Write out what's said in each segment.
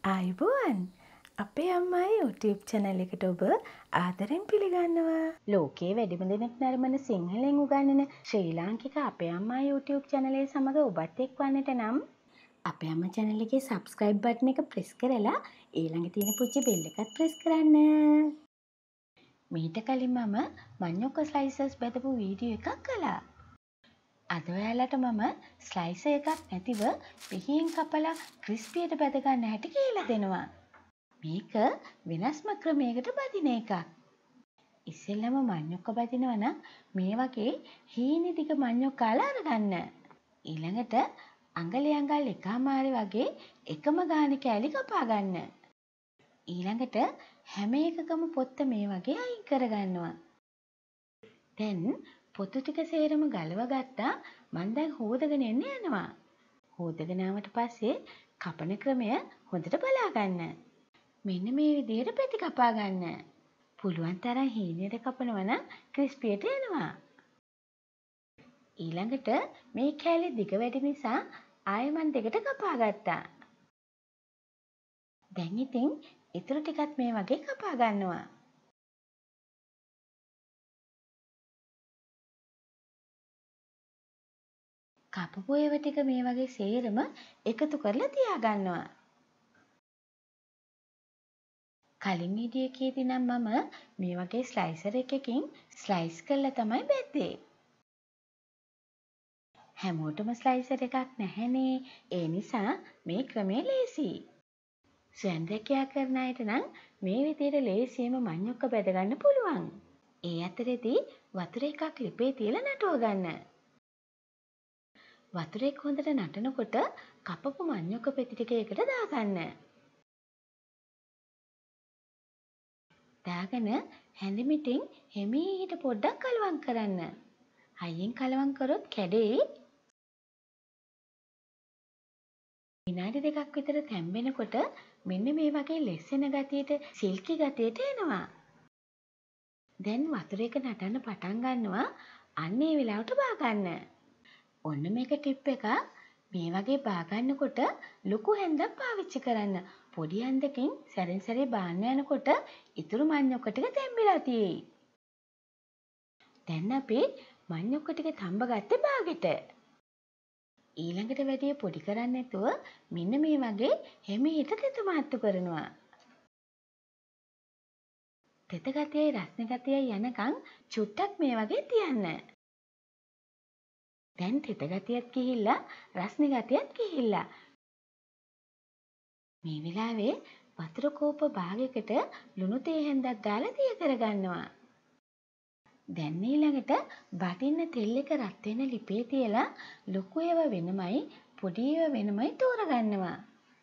ආයුබෝවන් අපේ අම්මා YouTube channel එකට ඔබ ආදරෙන් පිළිගන්නවා. ලෝකයේ වැඩිම දෙනෙක් නරඹන සිංහලෙන් උගන්වන ශ්‍රී ලාංකික අපේ අම්මා YouTube channel එක සමග ඔබත් එක්වන්නට නම් අපේ අම්මා channel එකේ subscribe button එක press කරලා ඊළඟ තියෙන පුංචි bell එකත් press කරන්න. මීට කලින් මම මඤ්ඤොක්ක slices බෙදපු වීඩියෝ එකක් කළා. අද ඔයාලට මම ස්ලයිසර් එකක් නැතිව පිහියෙන් කපලා ක්‍රිස්පියට බැද ගන්න හැටි කියලා දෙනවා. මේක වෙනස්ම ක්‍රමයකට බදින එකක්. ඉස්සෙල්ලම මඤ්ඤොක්ක බදිනවා නම් මේ වගේ හීනි දිග මඤ්ඤොක්ක අරගන්න. ඊළඟට අඟලේ අඟල් එකමාරි වගේ එකම ගානේ කෑලි කපා ගන්න. ඊළඟට හැම එකකම පොත්ත මේ වගේ අයින් කරගන්නවා. දැන් පොතු ටික සේරම ගලව ගත්තා. මම දැන් හොදගෙන යනවා. හොදගෙන ආවට පස්සේ කපන ක්‍රමය හොඳට බලා ගන්න. මෙන්න මේ විදිහට පෙති කපා ගන්න. පුළුවන් තරම් හීනෙට කපනවා නම් ක්‍රිස්පියට එනවා. ඊළඟට මේ කෑලි දිග වැඩි නිසා ආයෙ මම දෙකට කපා ගත්තා. දැන් ඉතින් ඊටු ටිකත් මේ වගේ කපා ගන්නවා. කපපු ඒවා ටික මේ වගේ සේරම එකතු කරලා තියාගන්නවා. කලින් වීඩියෝ එකේදී නම් මම මේ වගේ ස්ලයිසර් එකකින් ස්ලයිස් කරලා තමයි බෙද්දේ. හැමෝටම ස්ලයිසර් එකක් නැහැනේ. ඒ නිසා මේ ක්‍රමය ලේසි. ස්වයංරැකියා කරන අයට නම් මේ විදිහට ලේසියෙන්ම මඤ්ඤොක්ක බෙද ගන්න පුළුවන්. ඒ අතරේදී වතුර එකක් ලිපේ තියලා නටව ගන්න. වතුර එක හොඳට නටනකොට කපපු මඤ්ඤොක්ක පෙති ටික එකට දාගන්න. දාගෙන හැඳිමිටින් හිමීට පොඩ්ඩක් කලවම් කරන්න. හයියෙන් කලවම් කරොත් කැඩෙයි. විනාඩි දෙකක් විතර තැම්බෙනකොට මෙන්න මේ වගේ ලෙස්සෙන ගතියට සිල්කි ගතියට එනවා. දැන් වතුර එක නටන්න පටන් ගන්නවා. අන්න ඒ වෙලාවට බා ගන්න. ඔන්න මේක ටිප් එකක්. මේ වගේ බා ගන්නකොට ලොකු හැන්දක් පාවිච්චි කරන්න. පොඩි හැන්දකින් සැරින් සැරේ බාන්න යනකොට ඉතුරු මඤ්ඤොක්ක ටික තැම්බිලා තියෙයි. දැන් අපි මඤ්ඤොක්ක ටික තඹ ගත්තේ බාගෙට. ඊළඟට වැඩිය පොඩි කරන්නේ නැතුව මෙන්න මේ වගේ හිමීට තෙත මාත්තු කරනවා. තෙත ගතියයි රස්නේ ගතියයි යනකම් චුට්ටක් මේ වගේ තියන්න. දැන් තෙත ගතියත් ගිහිල්ලා රස්නේ ගතියත් ගිහිල්ලා. මේ වෙලාවේ වතුර කෝප භාගයකට ලුණු තේ හැන්දක් දාලා තිය කරගන්නවා. දැන් ඊළඟට බටින්න තෙල් එක රත් වෙන ලිපේ තියලා ලොකු ඒවා වෙනමයි පොඩි ඒවා වෙනමයි තෝරගන්නවා.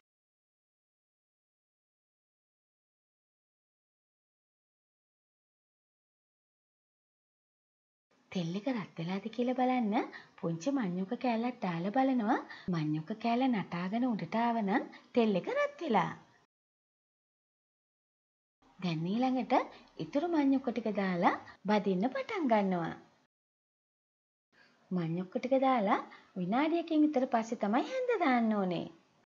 තෙල් එක රත් වෙලාද කියලා බලන්න පුංචි මඤ්ඤොක්ක කෑල්ලක් දාලා බලනවා. මඤ්ඤොක්ක කෑල්ල නටාගෙන උඩට ආවනම් තෙල් එක රත් වෙලා. දැන් ඊළඟට ඉතුරු මඤ්ඤොක්ක ටික දාලා බදින්න පටන් ගන්නවා. මඤ්ඤොක්ක ටික දාලා විනාඩියකින් විතර පස්සේ තමයි හැන්ද දාන්න ඕනේ.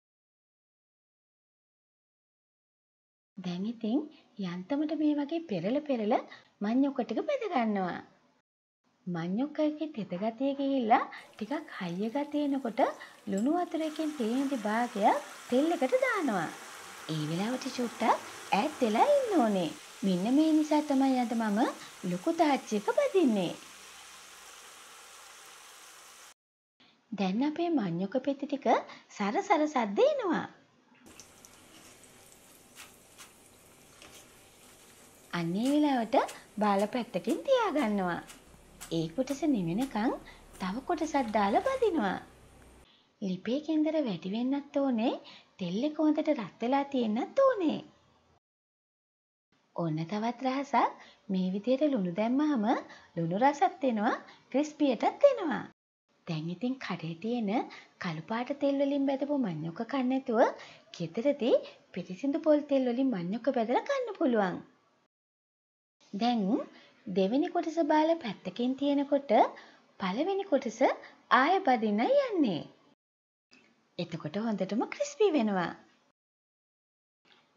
දැන් ඉතින් යන්තමට මේ වගේ පෙරල මඤ්ඤොක්ක ටික බෙද ගන්නවා. මඤ්ඤොක්ක එකේ තෙත ගතිය ගිහිල්ලා ටිකක් හයිය ගතිය එනකොට ලුණු වතුරකින් තේඳි භාගයක් තෙල් එකට දානවා. ඒ වෙලාවට චුට්ටක් ඈත් වෙලා ඉන්න ඕනේ. මෙන්න මේ නිසා තමයි අද මම ලොකු තාච්චියක බදින්නේ. දැන් අපේ මඤ්ඤොක්ක පෙති ටික සරසර සද්ද එනවා. අන්නේ වෙලාවට බාල පැත්තකින් තියාගන්නවා. ඒ කොටස නිවෙනකන් තව කොටසක් දාලා බදිනවා. ලිපේ කෙන්දර වැඩි වෙන්නත් ඕනේ. තෙල් එක හොඳට රත් වෙලා තියෙන්නත් ඕනේ. ඔන්න තවත් රහසක්. මේ විදිහට ලුණු දැම්මහම ලුණු රසත් එනවා, ක්‍රිස්පියටත් එනවා. දැන් ඉතින් කඩේ තියෙන කළු පාට තෙල් වලින් බැදපු මඤ්ඤොක්ක කන්න නැතුව ගෙදරදී පිරිසිදු පොල් තෙල් වලින් මඤ්ඤොක්ක බැදලා කන්න පුළුවන්. දැන් දෙවෙනි කොටස බාලා පැත්තකින් තියෙනකොට පළවෙනි කොටස ආය බදින්නයි යන්නේ. එතකොට හොඳටම ක්‍රිස්පි වෙනවා.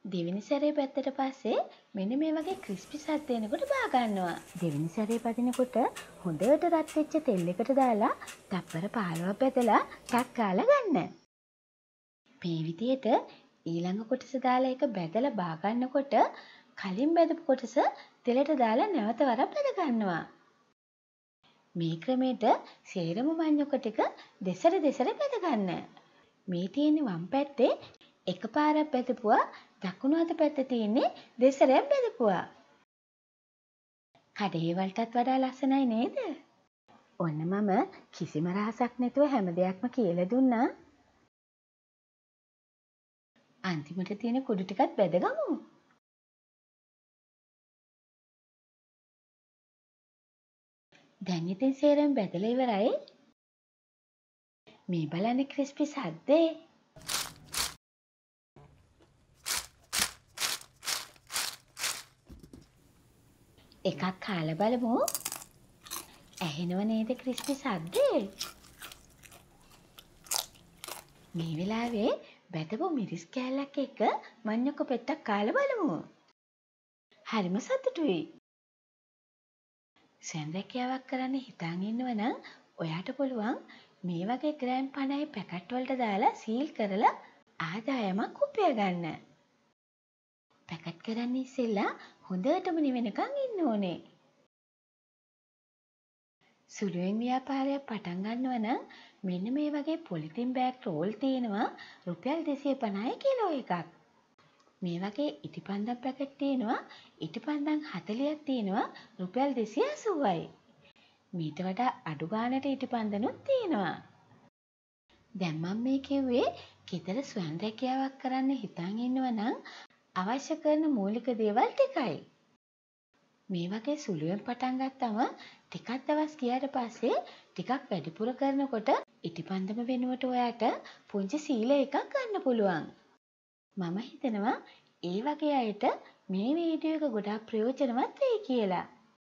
දෙවෙනි සැරේ පැත්තට පස්සේ මෙන්න මේ වගේ ක්‍රිස්පි සද්ද එනකොට බා ගන්නවා. දෙවෙනි සැරේ පදිනකොට හොඳට රත් වෙච්ච තෙල් එකට දාලා තප්පර 15ක් බෙදලා ටක් ගාලා ගන්න. මේ විදියට ඊළඟ කොටස දාලා ඒක බෙදලා බා ගන්නකොට කලින් බෙදපු කොටස තෙලට දාලා නැවත වරක් බෙද ගන්නවා. මේ ක්‍රමයට සේරම මඤ්ඤොක ටික දෙසර බෙද ගන්න. මේ තියෙන වම් පැත්තේ එකපාරක් බෙදපුවා දකුණු අත පැත්තේ තියෙන්නේ දෙසරයක් බෙදපුවා. කඩේ වලටත් වඩා ලස්සනයි නේද? ඔන්න මම කිසිම රහසක් නැතුව හැම දෙයක්ම කියලා දුන්නා. අන්තිමට තියෙන කුඩු ටිකත් බෙදගමු. දැන් ඉතින් සේරම බෙදලා ඉවරයි. මේ බලන්න ක්‍රිස්පි සද්දේ. එකක් කාලා බලමු. ඇහෙනව නේද ක්‍රිස්පි සද්දේ? මේ වෙලාවේ බෙදපු මිරිස් කෑල්ලක් එක්ක මඤ්ඤොක පෙත්තක් කාලා බලමු. හරිම සතුටුයි. සෙන්රැකියාවක් කරන්න හිතාන් ඉන්නවනම් ඔයාට පුළුවන් මේ වගේ ග්‍රෑම් 50 පැකට් වලට දාලා සීල් කරලා ආදායමක් උපය ගන්න. පැකට් කරන්න ඉස්සෙල්ලා හොඳටම නිවෙනකන් ඉන්න ඕනේ. සුළුවෙන් ව්‍යාපාරයක් පටන් ගන්නවා නම් මෙන්න මේ වගේ පොලිතින් බෑග් රෝල් තියෙනවා රුපියල් 250 කිලෝ එකක්. මේ වගේ ඉටිපන්දම් පැකට් තියෙනවා ඉටිපන්දම් 40ක් තියෙනවා රුපියල් 280යි. මීට වඩා අඩු ගාණට ඉටිපන්දනුත් තියෙනවා. දැන් මම මේ කිව්වේ ගෙදර ස්වයං රැකියාවක් කරන්න හිතාන් ඉන්නවා නම් අවශ්‍ය කරන මූලික දේවල් ටිකයි. මේ වගේ සුළුවෙන් පටන් ගත්තම ටිකක් දවස් ගියාට පස්සේ ටිකක් වැඩිපුර කරනකොට ඉටිපන්දම වෙනුවට ඔයාට පුංචි සීල එකක් ගන්න පුළුවන්. මම හිතනවා ඒ වගේ අයට මේ වීඩියෝ එක ගොඩාක් ප්‍රයෝජනවත් වෙයි කියලා.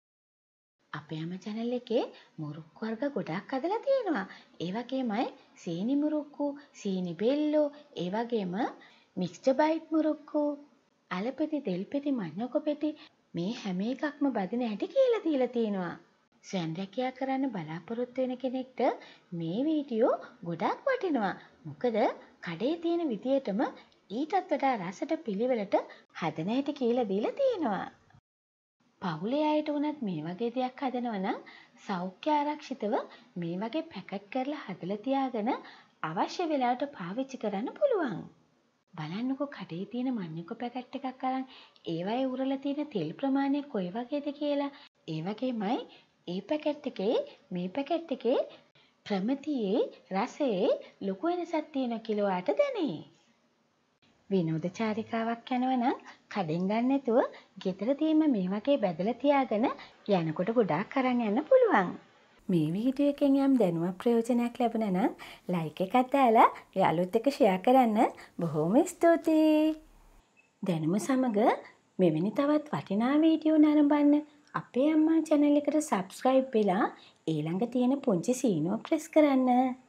අපේ අම channel එකේ මුරුක්කු වර්ග ගොඩාක් හදලා තියෙනවා. ඒ වගේමයි සීනි මුරුක්කු, සීනි බෙල්ලෝ, ඒ වගේම මික්ස්චර් බයිට් මුරුක්කු, අලපෙති, තෙල්පෙති, මඤ්ඤොක පෙති මේ හැම එකක්ම බදින හැටි කියලා දීලා තියෙනවා. ස්වයං රැකියා කරන්න බලාපොරොත්තු වෙන කෙනෙක්ට මේ වීඩියෝ ගොඩාක් වටිනවා. මොකද කඩේ තියෙන විදියටම ඊටත් වඩා රසට පිළිවෙලට හදන හැටි කියලා දීලා තියෙනවා. පවුලේ අයට උනත් මේ වගේ දෙයක් හදනවා නම් සෞඛ්‍ය ආරක්ෂිතව මේ වගේ පැකට් කරලා හදලා තියාගෙන අවශ්‍ය වෙලාවට පාවිච්චි කරන්න පුළුවන්. බලන්නකො කඩේ තියෙන මඤ්ඤොක පැකට් එකක් අරන් ඒවයේ උරලා තියෙන තෙල් ප්‍රමාණය කොයි වගේද කියලා. ඒ වගේමයි ඒ පැකට් එකේ මේ පැකට් එකේ ප්‍රමිතියේ රසයේ ලොකු වෙනසක් තියෙනවා කියලා ඔයාට දැනේ. විනෝද චාරිකාවක් යනවා නම් කඩෙන් ගන්න නැතුව ගෙදරදීම මේ වගේ බෙදලා තියාගෙන යනකොට ගොඩාක් අරන් යන්න පුළුවන්. මේ වීඩියෝ එකෙන් යම් දැනුවත් ප්‍රයෝජනයක් ලැබුණා නම් ලයික් එකක් දාලා යාළුවොත් එක්ක ෂෙයා කරන්න බොහොම ස්තුතියි. දැනුම සමග මෙවැනි තවත් වටිනා වීඩියෝ නරඹන්න අපේ අම්මා channel එකට subscribe වෙලා ඊළඟ තියෙන පුංචි සීනුව ප්‍රෙස් කරන්න.